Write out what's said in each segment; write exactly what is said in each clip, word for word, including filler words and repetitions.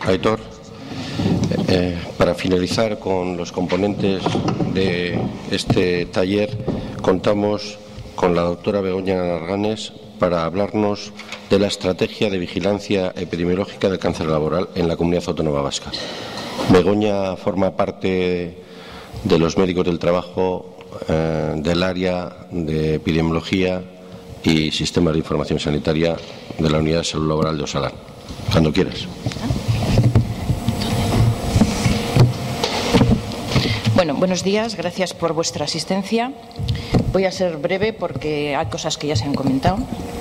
Aitor. Eh, para finalizar con los componentes de este taller, contamos con la doctora Begoña Narganes para hablarnos de la estrategia de vigilancia epidemiológica del cáncer laboral en la Comunidad Autónoma Vasca. Begoña forma parte de los médicos del trabajo eh, del área de epidemiología y sistemas de información sanitaria de la Unidad de Salud Laboral de Osalan. Cuando quieras. Bueno, buenos días, gracias por vuestra asistencia. Voy a ser breve porque hay cosas que ya se han comentado.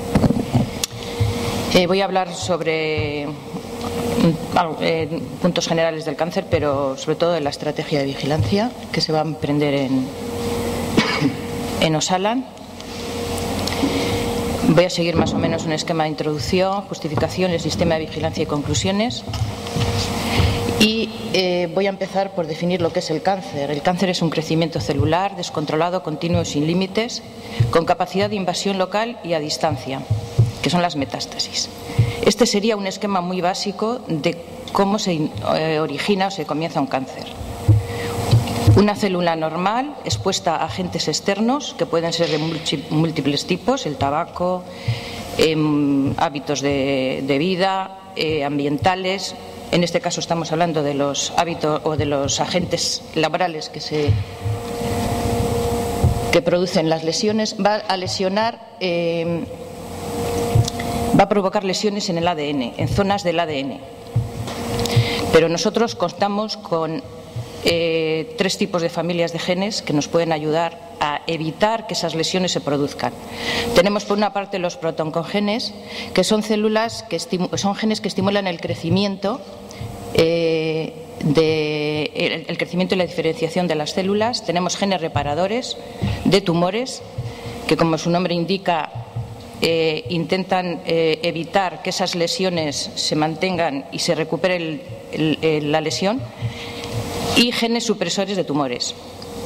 Eh, voy a hablar sobre eh, puntos generales del cáncer, pero sobre todo de la estrategia de vigilancia que se va a emprender en, en Osalan. Voy a seguir más o menos un esquema de introducción, justificación, el sistema de vigilancia y conclusiones. Y eh, voy a empezar por definir lo que es el cáncer. El cáncer es un crecimiento celular, descontrolado, continuo y sin límites, con capacidad de invasión local y a distancia, que son las metástasis. Este sería un esquema muy básico de cómo se eh, origina o se comienza un cáncer. Una célula normal expuesta a agentes externos, que pueden ser de múltiples tipos, el tabaco, eh, hábitos de, de vida, eh, ambientales. En este caso estamos hablando de los hábitos o de los agentes laborales que se que producen las lesiones. Va a lesionar, eh, va a provocar lesiones en el A D N, en zonas del A D N. Pero nosotros contamos con eh, tres tipos de familias de genes que nos pueden ayudar a evitar que esas lesiones se produzcan. Tenemos por una parte los protoncogenes, que son células que son genes que estimulan el crecimiento eh, de, el, el crecimiento y la diferenciación de las células. Tenemos genes reparadores de tumores, que como su nombre indica eh, intentan eh, evitar que esas lesiones se mantengan y se recupere el, el, el, la lesión, y genes supresores de tumores.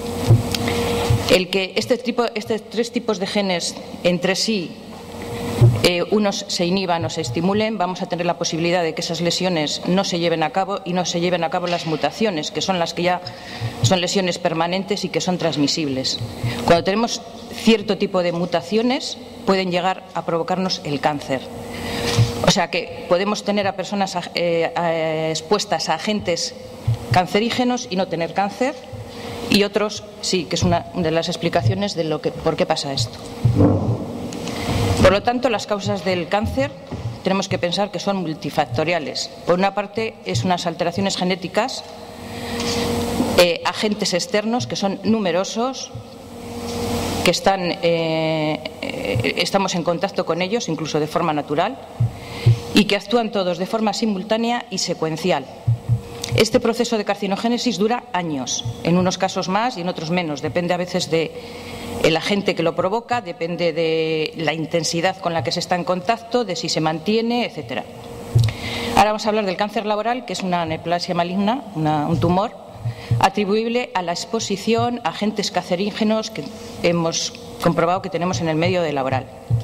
El que este tipo, estos tres tipos de genes entre sí, eh, unos se inhiban o se estimulen, vamos a tener la posibilidad de que esas lesiones no se lleven a cabo y no se lleven a cabo las mutaciones, que son las que ya son lesiones permanentes y que son transmisibles. Cuando tenemos cierto tipo de mutaciones, pueden llegar a provocarnos el cáncer. O sea que podemos tener a personas eh, eh, expuestas a agentes cancerígenos y no tener cáncer. Y otros sí, que es una de las explicaciones de lo que, por qué pasa esto. Por lo tanto, las causas del cáncer tenemos que pensar que son multifactoriales. Por una parte, es unas alteraciones genéticas, eh, agentes externos que son numerosos, que están, eh, eh, estamos en contacto con ellos, incluso de forma natural, y que actúan todos de forma simultánea y secuencial. Este proceso de carcinogénesis dura años, en unos casos más y en otros menos. Depende a veces del agente que lo provoca, depende de la intensidad con la que se está en contacto, de si se mantiene, etcétera. Ahora vamos a hablar del cáncer laboral, que es una neoplasia maligna, una, un tumor, atribuible a la exposición a agentes cancerígenos que hemos comprobado que tenemos en el medio laboral.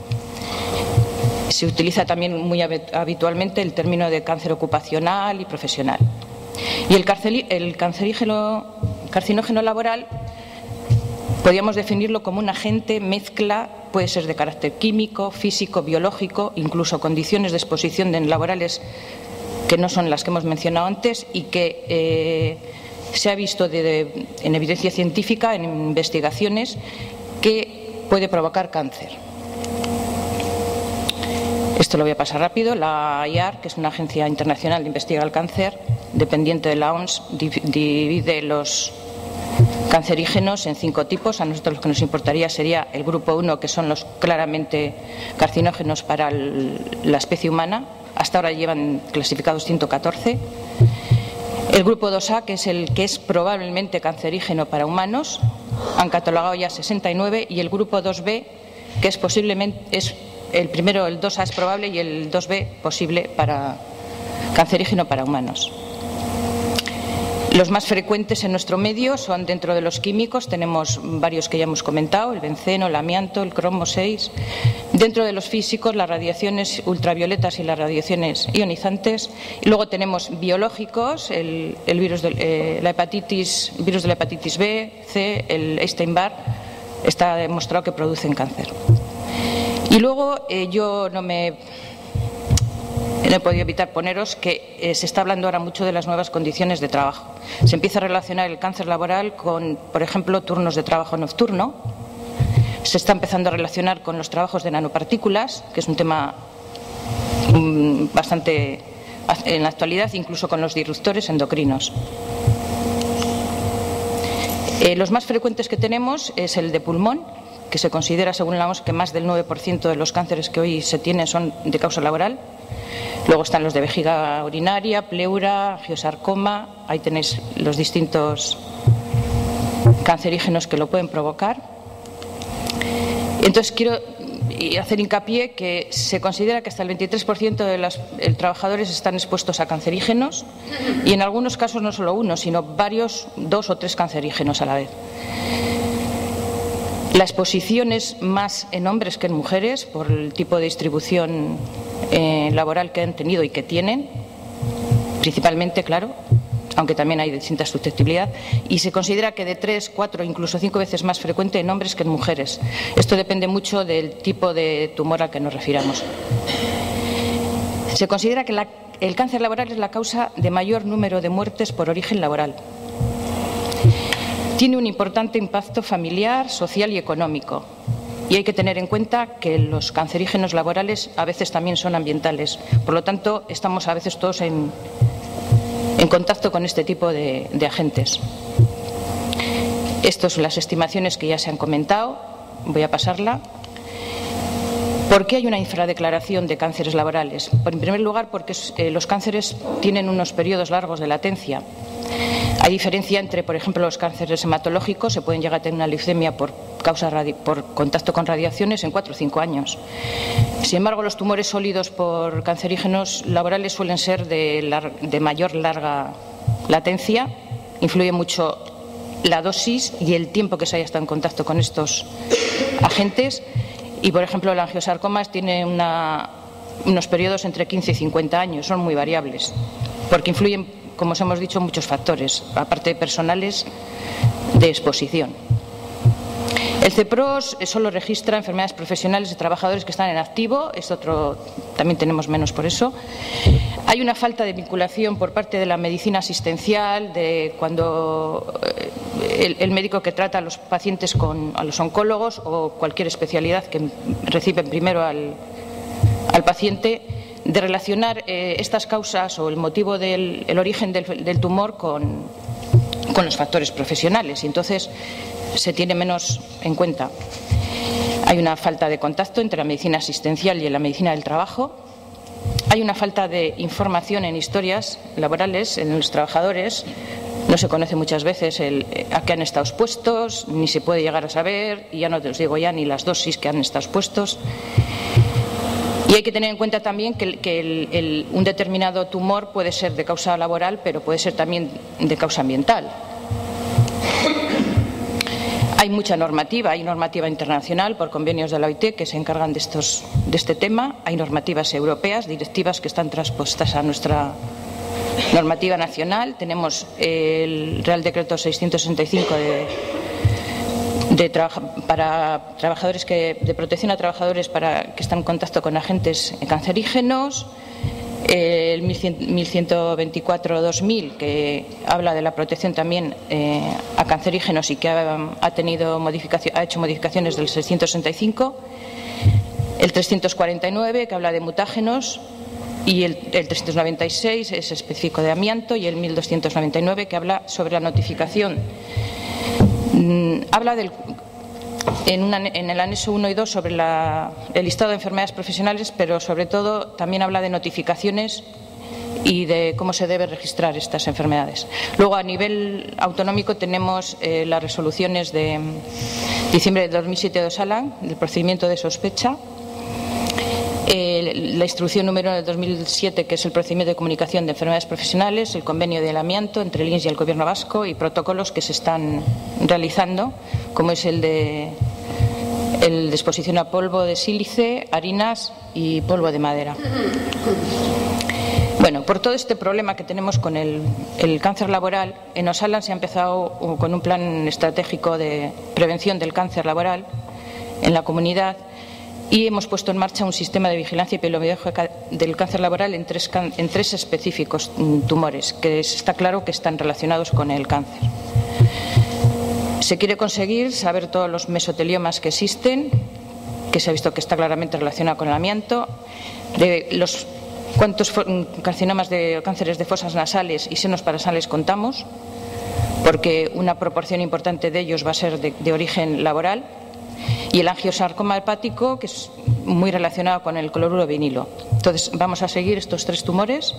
Se utiliza también muy habitualmente el término de cáncer ocupacional y profesional. Y el, el cancerígeno, carcinógeno laboral podríamos definirlo como un agente mezcla, puede ser de carácter químico, físico, biológico, incluso condiciones de exposición de laborales que no son las que hemos mencionado antes y que eh, se ha visto de, de, en evidencia científica, en investigaciones, que puede provocar cáncer. Esto lo voy a pasar rápido. La I A R, que es una agencia internacional de investigación del cáncer, dependiente de la O M S, divide los cancerígenos en cinco tipos. A nosotros lo que nos importaría sería el grupo uno, que son los claramente carcinógenos para el, la especie humana. Hasta ahora llevan clasificados ciento catorce. El grupo dos A, que es el que es probablemente cancerígeno para humanos, han catalogado ya sesenta y nueve. Y el grupo dos B, que es posiblemente es el primero, el dos A es probable y el dos B posible para cancerígeno para humanos. Los más frecuentes en nuestro medio son dentro de los químicos, tenemos varios que ya hemos comentado, el benceno, el amianto, el cromo seis, Dentro de los físicos, las radiaciones ultravioletas y las radiaciones ionizantes. Y luego tenemos biológicos, el, el virus de eh, la hepatitis, el virus de la hepatitis B, C, el Epstein-Barr, está demostrado que producen cáncer. Y luego eh, yo no me no he podido evitar poneros que eh, se está hablando ahora mucho de las nuevas condiciones de trabajo. Se empieza a relacionar el cáncer laboral con, por ejemplo, turnos de trabajo nocturno. Se está empezando a relacionar con los trabajos de nanopartículas, que es un tema um, bastante en la actualidad, incluso con los disruptores endocrinos. Eh, los más frecuentes que tenemos es el de pulmón, que se considera, según la O M S, que más del nueve por ciento de los cánceres que hoy se tienen son de causa laboral. Luego están los de vejiga urinaria, pleura, angiosarcoma. Ahí tenéis los distintos cancerígenos que lo pueden provocar. Entonces quiero hacer hincapié que se considera que hasta el veintitrés por ciento de los trabajadores están expuestos a cancerígenos y en algunos casos no solo uno, sino varios, dos o tres cancerígenos a la vez. La exposición es más en hombres que en mujeres por el tipo de distribución eh, laboral que han tenido y que tienen, principalmente, claro, aunque también hay distinta susceptibilidad, y se considera que de tres, cuatro, incluso cinco veces más frecuente en hombres que en mujeres. Esto depende mucho del tipo de tumor al que nos refiramos. Se considera que la, el cáncer laboral es la causa de mayor número de muertes por origen laboral. Tiene un importante impacto familiar, social y económico. Y hay que tener en cuenta que los cancerígenos laborales a veces también son ambientales. Por lo tanto, estamos a veces todos en, en contacto con este tipo de, de agentes. Estas son las estimaciones que ya se han comentado. Voy a pasarla. ¿Por qué hay una infradeclaración de cánceres laborales? En primer lugar, porque eh, los cánceres tienen unos periodos largos de latencia. Hay diferencia entre, por ejemplo, los cánceres hematológicos, se pueden llegar a tener una leucemia por, causa por contacto con radiaciones en cuatro o cinco años. Sin embargo, los tumores sólidos por cancerígenos laborales suelen ser de, lar de mayor larga latencia. Influye mucho la dosis y el tiempo que se haya estado en contacto con estos agentes. Y, por ejemplo, el angiosarcoma tiene una, unos periodos entre quince y cincuenta años, son muy variables, porque influyen, como os hemos dicho, muchos factores, aparte de personales, de exposición. El CEPROS solo registra enfermedades profesionales de trabajadores que están en activo, es otro, también tenemos menos por eso. Hay una falta de vinculación por parte de la medicina asistencial, de cuando el, el médico que trata a los pacientes con a los oncólogos o cualquier especialidad que reciben primero al, al paciente, de relacionar eh, estas causas o el motivo del el origen del, del tumor con, con los factores profesionales, y entonces se tiene menos en cuenta. Hay una falta de contacto entre la medicina asistencial y la medicina del trabajo. Hay una falta de información en historias laborales en los trabajadores. No se conoce muchas veces el, a qué han estado expuestos, ni se puede llegar a saber, y ya no te os digo ya ni las dosis que han estado expuestos. Y hay que tener en cuenta también que, que el, el, un determinado tumor puede ser de causa laboral, pero puede ser también de causa ambiental. Hay mucha normativa, hay normativa internacional por convenios de la O I T que se encargan de, estos, de este tema. Hay normativas europeas, directivas que están transpuestas a nuestra normativa nacional. Tenemos el Real Decreto seiscientos sesenta y cinco de, de trabaja, para trabajadores que, de protección a trabajadores para, que están en contacto con agentes cancerígenos. El mil ciento veinticuatro barra dos mil, que habla de la protección también eh, a cancerígenos y que ha, ha, tenido modificación, ha hecho modificaciones del seiscientos sesenta y cinco. El trescientos cuarenta y nueve, que habla de mutágenos, y el, el trescientos noventa y seis es específico de amianto, y el mil doscientos noventa y nueve, que habla sobre la notificación. Mm, habla del En, una, en el anexo uno y dos sobre la, el listado de enfermedades profesionales, pero sobre todo también habla de notificaciones y de cómo se debe registrar estas enfermedades. Luego, a nivel autonómico, tenemos eh, las resoluciones de diciembre de dos mil siete de Osalan, del procedimiento de sospecha, eh, la instrucción número de dos mil siete, que es el procedimiento de comunicación de enfermedades profesionales, el convenio del amianto entre el I N S S y el Gobierno vasco, y protocolos que se están realizando, como es el de el de exposición a polvo de sílice, harinas y polvo de madera. Bueno, por todo este problema que tenemos con el, el cáncer laboral, en Osalan se ha empezado con un plan estratégico de prevención del cáncer laboral en la comunidad y hemos puesto en marcha un sistema de vigilancia epidemiológica del cáncer laboral en tres, en tres específicos tumores, que está claro que están relacionados con el cáncer. Se quiere conseguir saber todos los mesoteliomas que existen, que se ha visto que está claramente relacionado con el amianto, de los cuántos carcinomas de cánceres de fosas nasales y senos parasales contamos, porque una proporción importante de ellos va a ser de, de origen laboral, y el angiosarcoma hepático, que es muy relacionado con el cloruro de vinilo. Entonces, vamos a seguir estos tres tumores.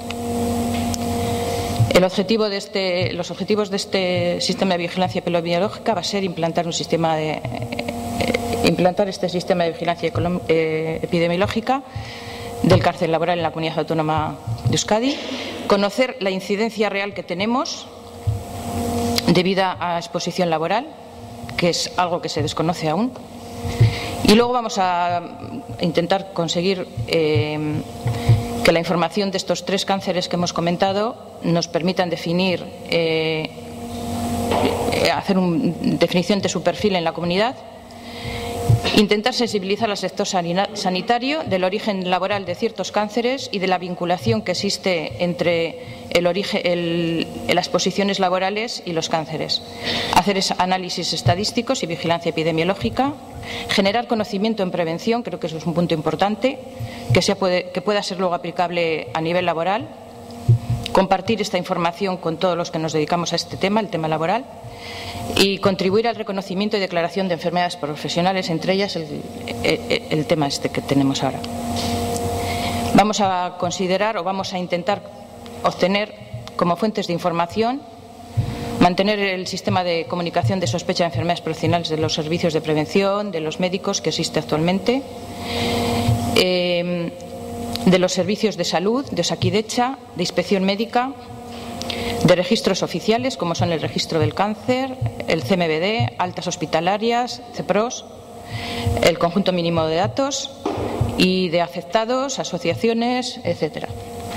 El objetivo de este, los objetivos de este sistema de vigilancia epidemiológica va a ser implantar un sistema de eh, implantar este sistema de vigilancia eh, epidemiológica del cáncer laboral en la Comunidad Autónoma de Euskadi, conocer la incidencia real que tenemos debida a exposición laboral, que es algo que se desconoce aún, y luego vamos a intentar conseguir eh, que la información de estos tres cánceres que hemos comentado nos permitan definir, eh, hacer una definición de su perfil en la comunidad, intentar sensibilizar al sector sanitario del origen laboral de ciertos cánceres y de la vinculación que existe entre el origen, el, las exposiciones laborales y los cánceres. Hacer análisis estadísticos y vigilancia epidemiológica. Generar conocimiento en prevención, creo que eso es un punto importante, que, sea puede, que pueda ser luego aplicable a nivel laboral. Compartir esta información con todos los que nos dedicamos a este tema, el tema laboral. Y contribuir al reconocimiento y declaración de enfermedades profesionales, entre ellas el, el, el tema este que tenemos ahora. Vamos a considerar o vamos a intentar obtener como fuentes de información, mantener el sistema de comunicación de sospecha de enfermedades profesionales de los servicios de prevención, de los médicos que existe actualmente, eh, de los servicios de salud, de Osakidecha, de inspección médica, de registros oficiales como son el registro del cáncer, el C M B D, altas hospitalarias, CEPROS, el conjunto mínimo de datos y de afectados, asociaciones, etcétera.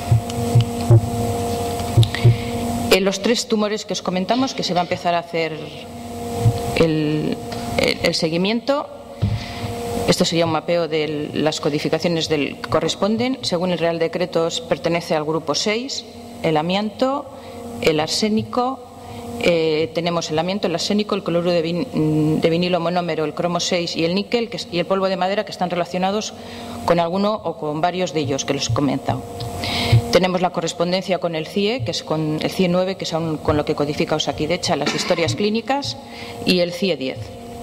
En los tres tumores que os comentamos, que se va a empezar a hacer el, el, el seguimiento, esto sería un mapeo de las codificaciones del, que corresponden. Según el Real Decreto, pertenece al grupo seis, el amianto, el arsénico, eh, tenemos el amianto, el arsénico, el cloruro de, vin, de vinilo monómero, el cromo seis y el níquel que, y el polvo de madera, que están relacionados con alguno o con varios de ellos que los he comentado. Tenemos la correspondencia con el C I E, que es con el C I E nueve, que es aún con lo que codifica Osakidecha las historias clínicas, y el C I E diez,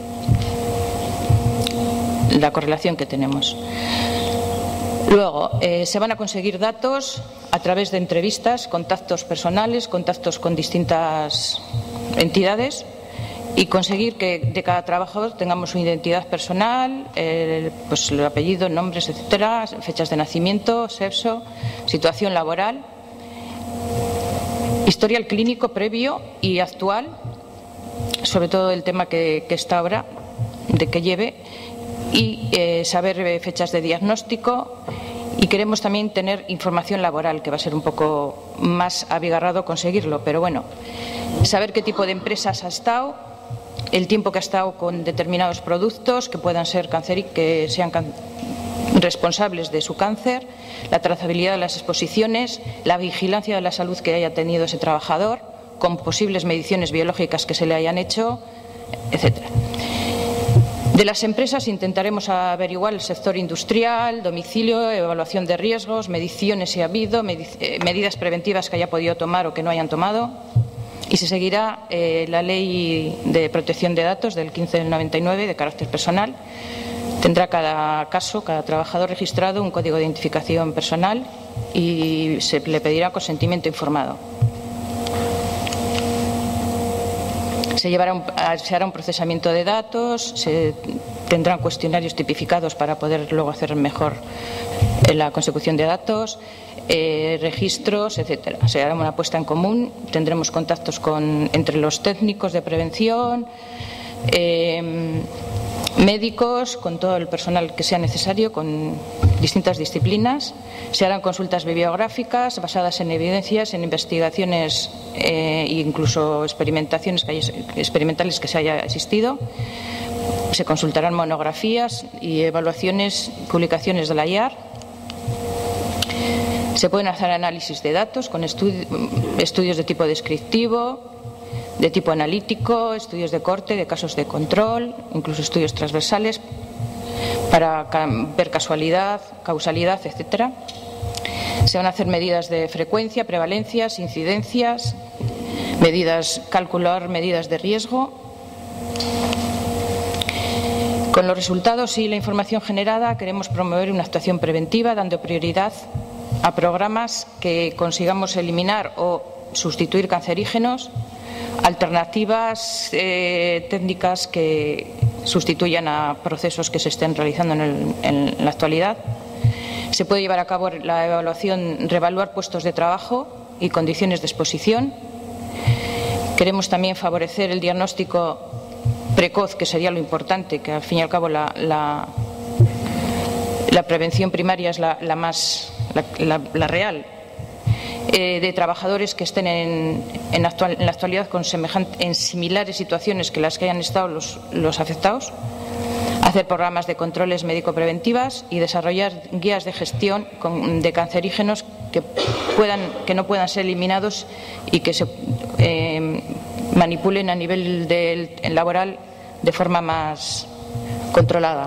la correlación que tenemos. Luego, eh, se van a conseguir datos a través de entrevistas, contactos personales, contactos con distintas entidades y conseguir que de cada trabajador tengamos su identidad personal, eh, pues el apellido, nombres, etcétera, fechas de nacimiento, sexo, situación laboral, historial clínico previo y actual, sobre todo el tema que, que está ahora, de que lleve, y eh, saber eh, fechas de diagnóstico, y queremos también tener información laboral, que va a ser un poco más abigarrado conseguirlo, pero bueno, saber qué tipo de empresas ha estado, el tiempo que ha estado con determinados productos que puedan ser cancerígenos, que sean can responsables de su cáncer, la trazabilidad de las exposiciones, la vigilancia de la salud que haya tenido ese trabajador, con posibles mediciones biológicas que se le hayan hecho, etcétera. De las empresas intentaremos averiguar el sector industrial, domicilio, evaluación de riesgos, mediciones si ha habido, med eh, medidas preventivas que haya podido tomar o que no hayan tomado, y se seguirá eh, la Ley de Protección de Datos del quince del noventa y nueve de carácter personal. Tendrá cada caso, cada trabajador registrado, un código de identificación personal y se le pedirá consentimiento informado. Se, llevará un, se hará un procesamiento de datos, se tendrán cuestionarios tipificados para poder luego hacer mejor la consecución de datos, eh, registros, etcétera. Se hará una puesta en común, tendremos contactos con, entre los técnicos de prevención, eh, médicos, con todo el personal que sea necesario, con distintas disciplinas. Se harán consultas bibliográficas basadas en evidencias, en investigaciones e incluso experimentaciones que haya, experimentales que se haya existido. Se consultarán monografías y evaluaciones, publicaciones de la I A R. Se pueden hacer análisis de datos con estudi- estudios de tipo descriptivo, de tipo analítico, estudios de corte, de casos de control, incluso estudios transversales para ver casualidad, causalidad, etcétera. Se van a hacer medidas de frecuencia, prevalencias, incidencias, medidas, calcular medidas de riesgo. Con los resultados y la información generada queremos promover una actuación preventiva dando prioridad a programas que consigamos eliminar o sustituir cancerígenos, alternativas eh, técnicas que sustituyan a procesos que se estén realizando en, el, en la actualidad. Se puede llevar a cabo la evaluación, reevaluar puestos de trabajo y condiciones de exposición. Queremos también favorecer el diagnóstico precoz, que sería lo importante, que al fin y al cabo la, la, la prevención primaria es la, la más la, la, la real. Eh, de trabajadores que estén en, en, actual, en la actualidad con semejante, en similares situaciones que las que hayan estado los, los afectados, hacer programas de controles médico-preventivas y desarrollar guías de gestión con, de cancerígenos que, puedan, que no puedan ser eliminados y que se eh, manipulen a nivel del, laboral de forma más controlada.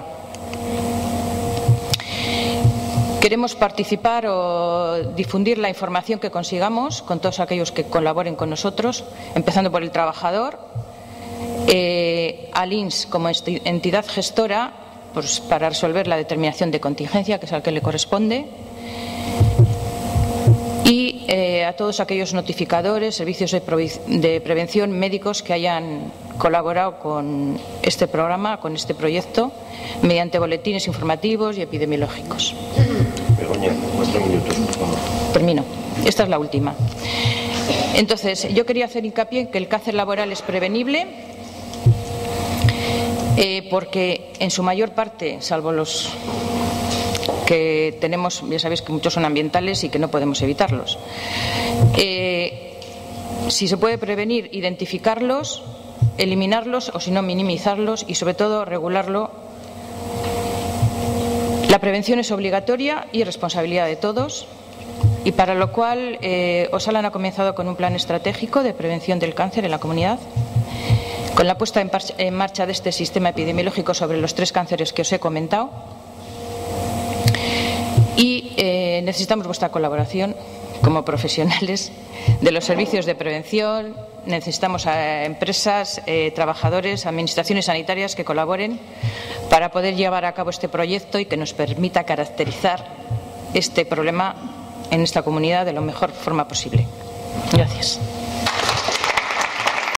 Queremos participar o difundir la información que consigamos con todos aquellos que colaboren con nosotros, empezando por el trabajador, eh, al I N S como entidad gestora, pues, para resolver la determinación de contingencia, que es al que le corresponde, y eh, a todos aquellos notificadores, servicios de, de prevención, médicos que hayan colaborado con este programa, con este proyecto, mediante boletines informativos y epidemiológicos. Begoña, cuatro minutos, por favor. Termino. Esta es la última. Entonces, yo quería hacer hincapié en que el cáncer laboral es prevenible, eh, porque en su mayor parte, salvo los que tenemos, ya sabéis que muchos son ambientales y que no podemos evitarlos. Eh, si se puede prevenir, identificarlos, eliminarlos o si no minimizarlos y sobre todo regularlo. La prevención es obligatoria y responsabilidad de todos, y para lo cual eh, Osalan ha comenzado con un plan estratégico de prevención del cáncer en la comunidad, con la puesta en, en marcha de este sistema epidemiológico sobre los tres cánceres que os he comentado. Y eh, necesitamos vuestra colaboración como profesionales de los servicios de prevención. Necesitamos a empresas, eh, trabajadores, administraciones sanitarias que colaboren para poder llevar a cabo este proyecto y que nos permita caracterizar este problema en esta comunidad de la mejor forma posible. Gracias.